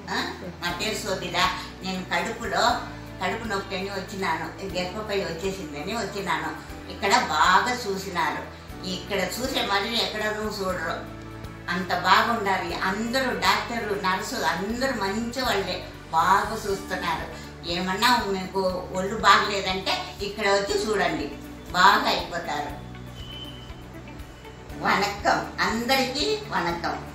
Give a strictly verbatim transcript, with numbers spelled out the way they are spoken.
నా పేరు శోభిత. నేను కడుపులో కడుపు నొప్పి అని వచ్చినాను, గర్భపై వచ్చేసిందని వచ్చినాను. ఇక్కడ బాగా చూసినారు, ఇక్కడ చూసే మరి ఎక్కడనూ చూడరు, అంత బాగుండాలి. అందరూ డాక్టర్లు నర్సు అందరూ మంచి వాళ్ళే, బాగా చూస్తున్నారు. ఏమన్నా మీకు ఒళ్ళు బాగలేదంటే ఇక్కడ వచ్చి చూడండి, బాగా అయిపోతారు. వణక్కం, అందరికీ వణక్కం.